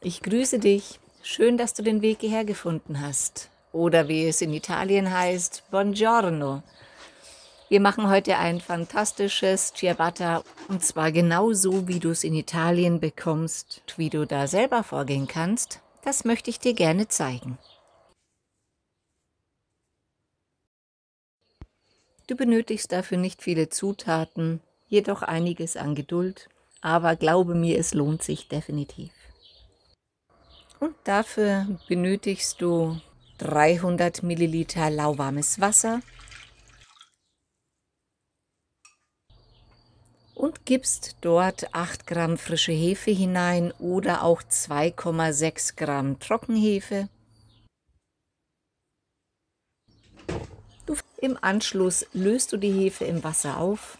Ich grüße dich. Schön, dass du den Weg hierher gefunden hast. Oder wie es in Italien heißt, Buongiorno. Wir machen heute ein fantastisches Ciabatta und zwar genau so, wie du es in Italien bekommst. Wie du da selber vorgehen kannst, das möchte ich dir gerne zeigen. Du benötigst dafür nicht viele Zutaten, jedoch einiges an Geduld, aber glaube mir, es lohnt sich definitiv. Und dafür benötigst du 300 Milliliter lauwarmes Wasser und gibst dort 8 Gramm frische Hefe hinein oder auch 2,6 Gramm Trockenhefe. Im Anschluss löst du die Hefe im Wasser auf.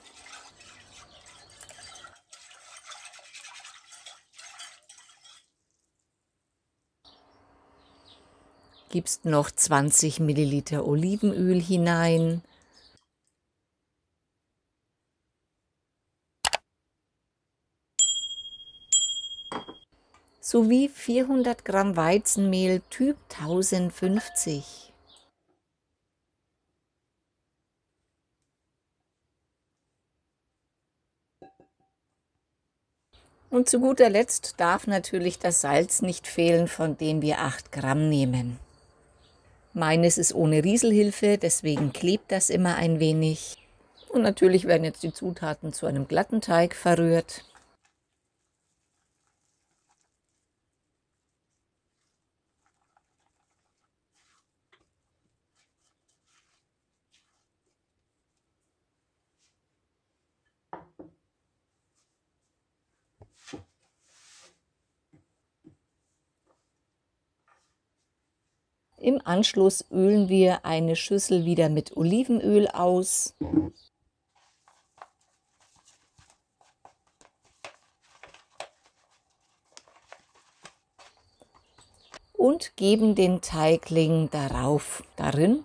Gibst noch 20 Milliliter Olivenöl hinein. Sowie 400 Gramm Weizenmehl Typ 1050. Und zu guter Letzt darf natürlich das Salz nicht fehlen, von dem wir 8 Gramm nehmen. Meines ist ohne Rieselhilfe, deswegen klebt das immer ein wenig. Und natürlich werden jetzt die Zutaten zu einem glatten Teig verrührt. Im Anschluss ölen wir eine Schüssel wieder mit Olivenöl aus. Und geben den Teigling darin.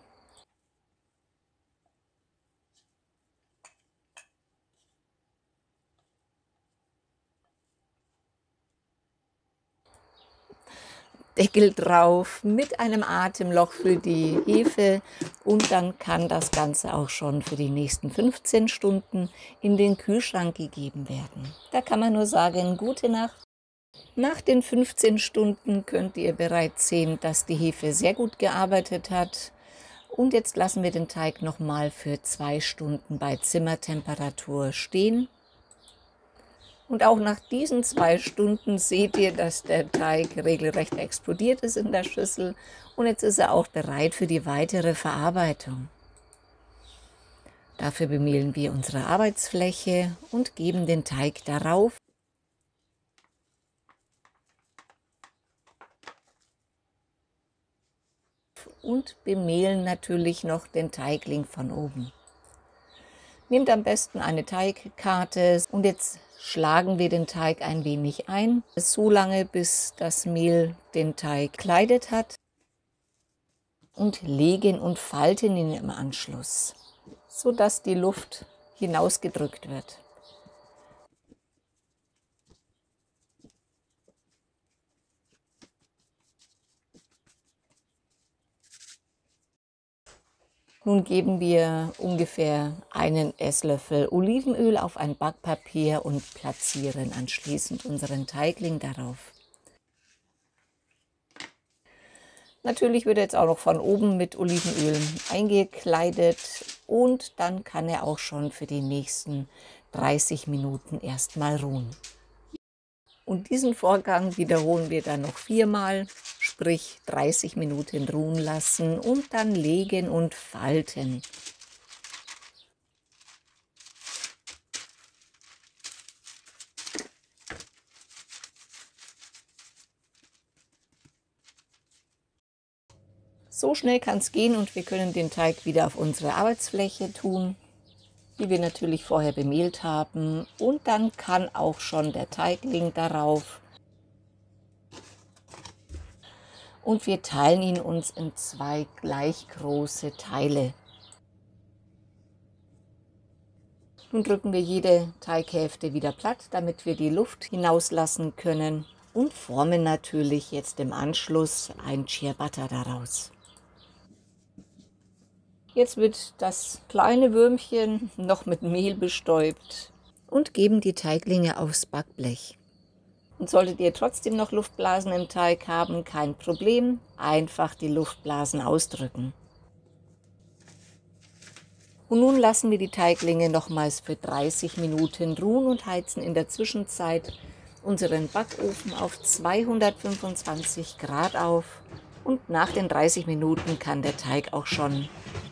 Deckel drauf mit einem Atemloch für die Hefe und dann kann das Ganze auch schon für die nächsten 15 Stunden in den Kühlschrank gegeben werden. Da kann man nur sagen, gute Nacht. Nach den 15 Stunden könnt ihr bereits sehen, dass die Hefe sehr gut gearbeitet hat. Und jetzt lassen wir den Teig nochmal für 2 Stunden bei Zimmertemperatur stehen. Und auch nach diesen 2 Stunden seht ihr, dass der Teig regelrecht explodiert ist in der Schüssel. Und jetzt ist er auch bereit für die weitere Verarbeitung. Dafür bemehlen wir unsere Arbeitsfläche und geben den Teig darauf. Und bemehlen natürlich noch den Teigling von oben. Nehmt am besten eine Teigkarte und jetzt schlagen wir den Teig ein wenig ein, so lange bis das Mehl den Teig kleidet hat und legen und falten ihn im Anschluss, sodass die Luft hinausgedrückt wird. Nun geben wir ungefähr einen Esslöffel Olivenöl auf ein Backpapier und platzieren anschließend unseren Teigling darauf. Natürlich wird er jetzt auch noch von oben mit Olivenöl eingekleidet und dann kann er auch schon für die nächsten 30 Minuten erstmal ruhen. Und diesen Vorgang wiederholen wir dann noch 4-mal, sprich 30 Minuten ruhen lassen und dann legen und falten. So schnell kann es gehen und wir können den Teig wieder auf unsere Arbeitsfläche tun, die wir natürlich vorher bemehlt haben. Und dann kann auch schon der Teigling darauf. Und wir teilen ihn uns in 2 gleich große Teile. Nun drücken wir jede Teighälfte wieder platt, damit wir die Luft hinauslassen können. und formen natürlich jetzt im Anschluss ein Ciabatta daraus. Jetzt wird das kleine Würmchen noch mit Mehl bestäubt und geben die Teiglinge aufs Backblech. Und solltet ihr trotzdem noch Luftblasen im Teig haben, kein Problem, einfach die Luftblasen ausdrücken. Und nun lassen wir die Teiglinge nochmals für 30 Minuten ruhen und heizen in der Zwischenzeit unseren Backofen auf 225 Grad auf. Und nach den 30 Minuten kann der Teig auch schon.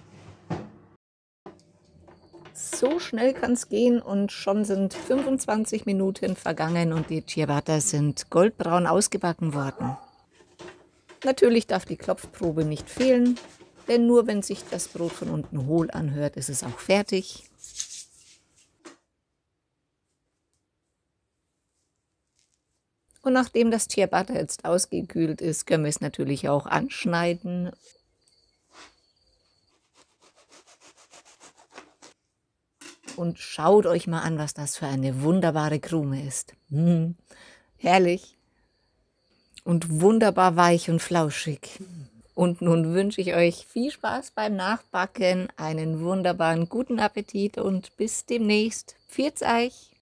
So schnell kann es gehen und schon sind 25 Minuten vergangen und die Ciabatta sind goldbraun ausgebacken worden. Natürlich darf die Klopfprobe nicht fehlen, denn nur wenn sich das Brot von unten hohl anhört, ist es auch fertig. Und nachdem das Ciabatta jetzt ausgekühlt ist, können wir es natürlich auch anschneiden. Und schaut euch mal an, was das für eine wunderbare Krume ist. Herrlich und wunderbar weich und flauschig. Und nun wünsche ich euch viel Spaß beim Nachbacken, einen wunderbaren guten Appetit und bis demnächst. Pfiat euch!